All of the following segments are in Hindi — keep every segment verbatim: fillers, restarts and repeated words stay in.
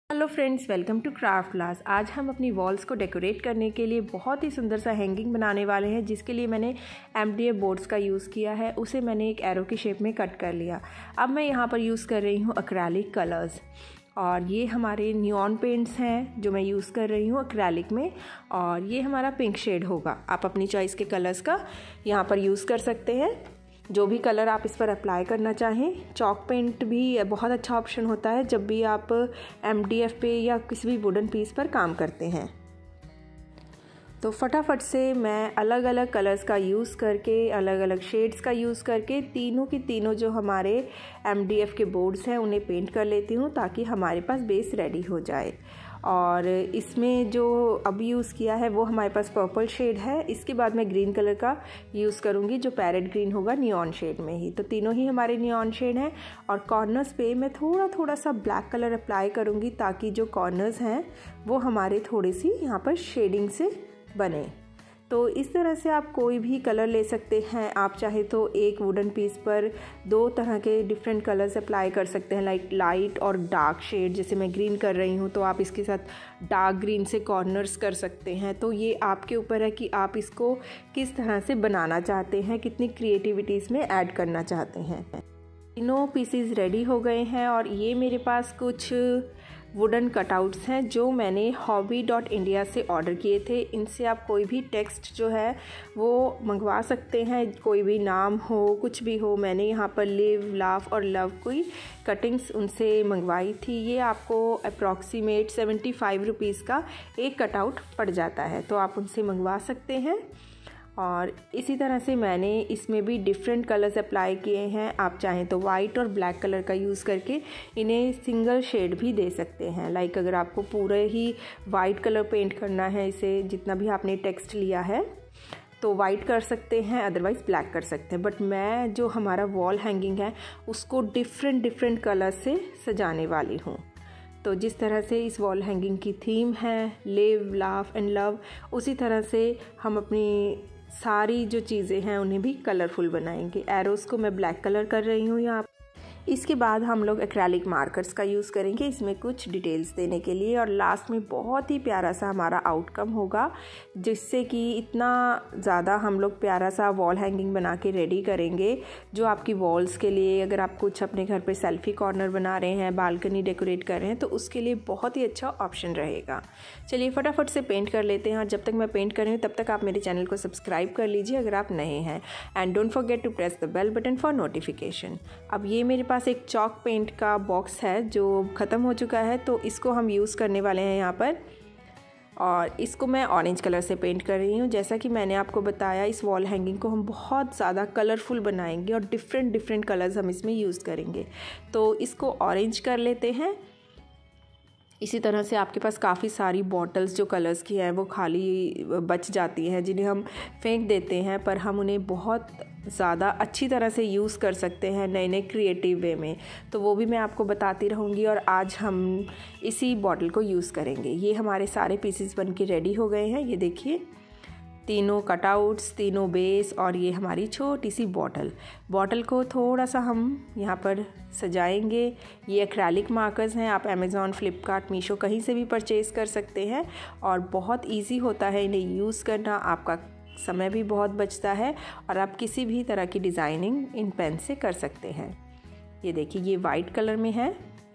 Hello friends, welcome to craft class. आज हम अपनी वॉल्स को डेकोरेट करने के लिए बहुत ही सुंदर सा हैंगिंग बनाने वाले हैं, जिसके लिए मैंने एम डी एफ बोर्ड्स का यूज़ किया है। उसे मैंने एक एरो की शेप में कट कर लिया। अब मैं यहाँ पर यूज़ कर रही हूँ एक्रेलिक कलर्स, और ये हमारे नियॉन पेंट्स हैं जो मैं यूज़ कर रही हूँ एक्रेलिक में, और ये हमारा पिंक शेड होगा। आप अपनी चॉइस के कलर्स का यहाँ पर यूज़ कर सकते हैं, जो भी कलर आप इस पर अप्लाई करना चाहें। चॉक पेंट भी बहुत अच्छा ऑप्शन होता है जब भी आप एम डी एफ पे या किसी भी वुडन पीस पर काम करते हैं। तो फटाफट से मैं अलग अलग कलर्स का यूज़ करके, अलग अलग शेड्स का यूज़ करके तीनों की तीनों जो हमारे एम डी एफ के बोर्ड्स हैं उन्हें पेंट कर लेती हूँ, ताकि हमारे पास बेस रेडी हो जाए। और इसमें जो अब यूज़ किया है वो हमारे पास पर्पल शेड है। इसके बाद मैं ग्रीन कलर का यूज़ करूँगी, जो पैरेट ग्रीन होगा नियॉन शेड में ही। तो तीनों ही हमारे नियॉन शेड हैं, और कॉर्नर्स पे मैं थोड़ा थोड़ा सा ब्लैक कलर अप्लाई करूँगी, ताकि जो कॉर्नर्स हैं वो हमारे थोड़ी सी यहाँ पर शेडिंग से बने। तो इस तरह से आप कोई भी कलर ले सकते हैं। आप चाहे तो एक वुडन पीस पर दो तरह के डिफरेंट कलर्स अप्लाई कर सकते हैं, लाइक लाइट और डार्क शेड। जैसे मैं ग्रीन कर रही हूँ तो आप इसके साथ डार्क ग्रीन से कॉर्नर्स कर सकते हैं। तो ये आपके ऊपर है कि आप इसको किस तरह से बनाना चाहते हैं, कितनी क्रिएटिविटी इसमें ऐड करना चाहते हैं। तीनों पीसीज रेडी हो गए हैं, और ये मेरे पास कुछ वुडन कटआउट्स हैं जो मैंने हॉबी डॉट इंडिया से ऑर्डर किए थे। इनसे आप कोई भी टेक्स्ट जो है वो मंगवा सकते हैं, कोई भी नाम हो, कुछ भी हो। मैंने यहाँ पर लिव, लाफ और लव कोई कटिंग्स उनसे मंगवाई थी। ये आपको अप्रॉक्सीमेट सेवेंटी फाइव रुपीज़ का एक कटआउट पड़ जाता है, तो आप उनसे मंगवा सकते हैं। और इसी तरह से मैंने इसमें भी डिफरेंट कलर्स अप्लाई किए हैं। आप चाहें तो वाइट और ब्लैक कलर का यूज़ करके इन्हें सिंगल शेड भी दे सकते हैं। लाइक अगर आपको पूरे ही वाइट कलर पेंट करना है, इसे जितना भी आपने टेक्स्ट लिया है तो वाइट कर सकते हैं, अदरवाइज़ ब्लैक कर सकते हैं। बट मैं जो हमारा वॉल हैंगिंग है उसको डिफरेंट डिफरेंट कलर से सजाने वाली हूँ। तो जिस तरह से इस वॉल हैंगिंग की थीम है लिव, लाफ एंड लव, उसी तरह से हम अपनी सारी जो चीज़ें हैं उन्हें भी कलरफुल बनाएंगे। एरोज़ को मैं ब्लैक कलर कर रही हूँ यहाँ। इसके बाद हम लोग एक्रेलिक मार्कर्स का यूज़ करेंगे इसमें कुछ डिटेल्स देने के लिए, और लास्ट में बहुत ही प्यारा सा हमारा आउटकम होगा, जिससे कि इतना ज़्यादा हम लोग प्यारा सा वॉल हैंगिंग बना के रेडी करेंगे, जो आपकी वॉल्स के लिए, अगर आप कुछ अपने घर पे सेल्फी कॉर्नर बना रहे हैं, बालकनी डेकोरेट कर रहे हैं, तो उसके लिए बहुत ही अच्छा ऑप्शन रहेगा। चलिए फटाफट से पेंट कर लेते हैं, और जब तक मैं पेंट कर रही हूँ तब तक आप मेरे चैनल को सब्सक्राइब कर लीजिए अगर आप नए हैं, and don't forget to press the bell button for notification. अब ये मेरे पास एक चॉक पेंट का बॉक्स है जो ख़त्म हो चुका है, तो इसको हम यूज़ करने वाले हैं यहाँ पर, और इसको मैं ऑरेंज कलर से पेंट कर रही हूँ। जैसा कि मैंने आपको बताया, इस वॉल हैंगिंग को हम बहुत ज़्यादा कलरफुल बनाएंगे और डिफरेंट डिफरेंट कलर्स हम इसमें यूज़ करेंगे। तो इसको ऑरेंज कर लेते हैं। इसी तरह से आपके पास काफ़ी सारी बॉटल्स जो कलर्स की हैं वो खाली बच जाती हैं, जिन्हें हम फेंक देते हैं, पर हम उन्हें बहुत ज़्यादा अच्छी तरह से यूज़ कर सकते हैं नए नए क्रिएटिव वे में। तो वो भी मैं आपको बताती रहूँगी, और आज हम इसी बॉटल को यूज़ करेंगे। ये हमारे सारे पीसेस बन के रेडी हो गए हैं। ये देखिए, तीनों कटआउट्स, तीनों बेस, और ये हमारी छोटी सी बॉटल। बॉटल को थोड़ा सा हम यहाँ पर सजाएंगे। ये एक्रेलिक मार्कर्स हैं, आप अमेज़ॉन, फ्लिपकार्ट, मीशो कहीं से भी परचेज़ कर सकते हैं, और बहुत इजी होता है इन्हें यूज़ करना। आपका समय भी बहुत बचता है, और आप किसी भी तरह की डिज़ाइनिंग इन पेन से कर सकते हैं। ये देखिए, ये वाइट कलर में है।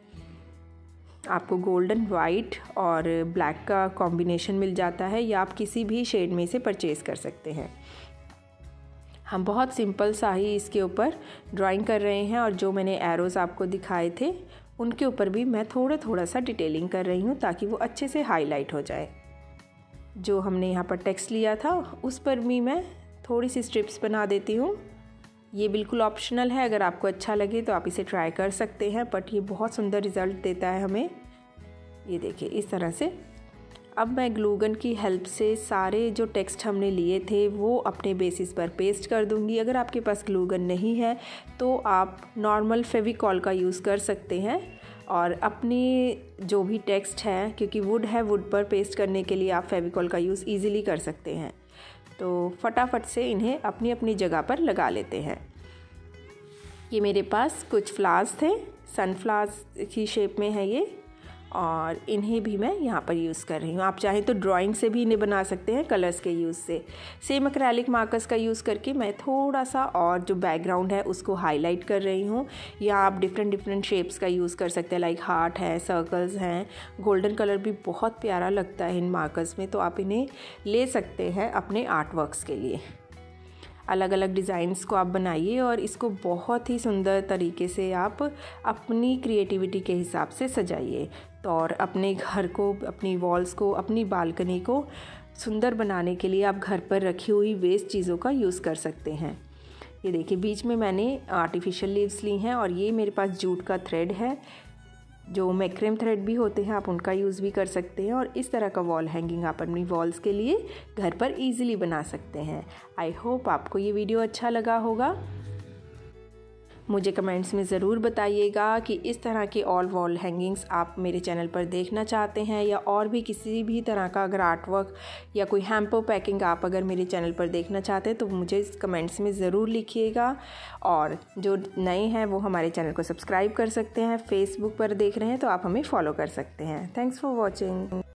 आपको गोल्डन, वाइट और ब्लैक का कॉम्बिनेशन मिल जाता है, या आप किसी भी शेड में से परचेज़ कर सकते हैं। हम बहुत सिंपल सा ही इसके ऊपर ड्राइंग कर रहे हैं, और जो मैंने एरोज़ आपको दिखाए थे उनके ऊपर भी मैं थोड़ा थोड़ा सा डिटेलिंग कर रही हूँ, ताकि वो अच्छे से हाईलाइट हो जाए। जो हमने यहाँ पर टेक्स्ट लिया था उस पर भी मैं थोड़ी सी स्ट्रिप्स बना देती हूँ। ये बिल्कुल ऑप्शनल है, अगर आपको अच्छा लगे तो आप इसे ट्राई कर सकते हैं, बट ये बहुत सुंदर रिज़ल्ट देता है हमें। ये देखिए, इस तरह से। अब मैं ग्लू गन की हेल्प से सारे जो टेक्स्ट हमने लिए थे वो अपने बेसिस पर पेस्ट कर दूंगी। अगर आपके पास ग्लू गन नहीं है तो आप नॉर्मल फेविकॉल का यूज़ कर सकते हैं, और अपनी जो भी टेक्स्ट है, क्योंकि वुड है, वुड पर पेस्ट करने के लिए आप फेविकॉल का यूज़ ईज़िली कर सकते हैं। तो फटाफट से इन्हें अपनी अपनी जगह पर लगा लेते हैं। ये मेरे पास कुछ फ्लावर्स थे, सनफ्लावर्स की शेप में है ये, और इन्हें भी मैं यहाँ पर यूज़ कर रही हूँ। आप चाहें तो ड्राइंग से भी इन्हें बना सकते हैं कलर्स के यूज़ से। सेम एक्रेलिक मार्कर्स का यूज़ करके मैं थोड़ा सा और जो बैकग्राउंड है उसको हाईलाइट कर रही हूँ। या आप डिफरेंट डिफरेंट शेप्स का यूज़ कर सकते हैं, लाइक हार्ट है, सर्कल्स हैं। गोल्डन कलर भी बहुत प्यारा लगता है इन मार्कर्स में, तो आप इन्हें ले सकते हैं अपने आर्ट वर्क्स के लिए। अलग अलग डिज़ाइंस को आप बनाइए और इसको बहुत ही सुंदर तरीके से आप अपनी क्रिएटिविटी के हिसाब से सजाइए। तो और अपने घर को, अपनी वॉल्स को, अपनी बालकनी को सुंदर बनाने के लिए आप घर पर रखी हुई वेस्ट चीज़ों का यूज़ कर सकते हैं। ये देखिए बीच में मैंने आर्टिफिशियल लीव्स ली हैं और ये मेरे पास जूट का थ्रेड है, जो मैक्रेम थ्रेड भी होते हैं, आप उनका यूज़ भी कर सकते हैं। और इस तरह का वॉल हैंगिंग आप अपनी वॉल्स के लिए घर पर इजीली बना सकते हैं। आई होप आपको ये वीडियो अच्छा लगा होगा। मुझे कमेंट्स में ज़रूर बताइएगा कि इस तरह के ऑल वॉल हैंगिंग्स आप मेरे चैनल पर देखना चाहते हैं या और भी किसी भी तरह का अगर आर्ट वर्क या कोई हैम्पर पैकिंग आप अगर मेरे चैनल पर देखना चाहते हैं तो मुझे इस कमेंट्स में ज़रूर लिखिएगा। और जो नए हैं वो हमारे चैनल को सब्सक्राइब कर सकते हैं। फेसबुक पर देख रहे हैं तो आप हमें फॉलो कर सकते हैं। Thanks for watching.